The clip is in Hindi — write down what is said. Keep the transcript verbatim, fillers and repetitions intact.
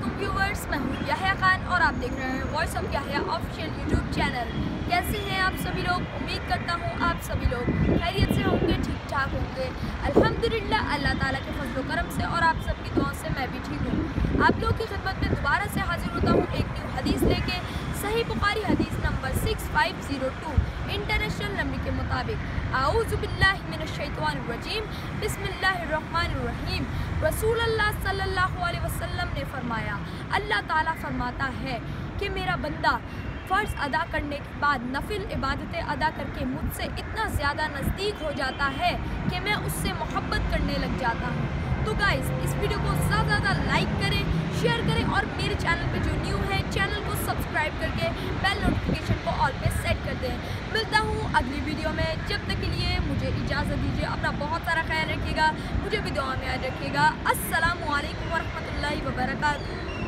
वालेकुम व्यूवर्स, मैं हूँ याह्या खान और आप देख रहे हैं voice of Yahya official YouTube channel. कैसे हैं आप सभी लोग? उम्मीद करता हूँ आप सभी लोग खैरियत से होंगे, ठीक ठाक होंगे। अल्हम्दुलिल्लाह, अल्लाह ताला के फजल करम से और आप सबकी दुआओं से मैं भी ठीक हूँ। आप लोगों की खिदमत में दोबारा से हाजिर होता हूँ एक न्यू हदीस लेके। सही बुखारी हदीस number six five zero two international number के मुताबिक आऊज़ु बिल्लाहि मिनश शैतानिर रजीम बिस्मिल्लाहिर रहमानिर रहीम। रसूल अल्लाह सल्लल्लाहु अलैहि वसल्लम ने फरमाया, अल्लाह ताला फरमाता है कि मेरा बंदा फ़र्ज़ अदा करने के बाद नफिल इबादतें अदा करके मुझसे इतना ज़्यादा नज़दीक हो जाता है कि मैं उससे मोहब्बत करने लग जाता हूँ। तो गाइस, इस वीडियो को ज़्यादा ज़्यादा लाइक करें, शेयर करें और मेरे चैनल पे जो न्यू है चैनल को सब्सक्राइब करके बेल नोटिफिकेशन को ऑल पे सेट कर दें। मिलता हूँ अगली वीडियो में, जब तक के लिए मुझे इजाज़त दीजिए। अपना बहुत सारा ख्याल रखिएगा, मुझे भी दुआ में याद रखिएगा। अस्सलामु अलैकुम वरहमतुल्लाहि वबरकातुहू।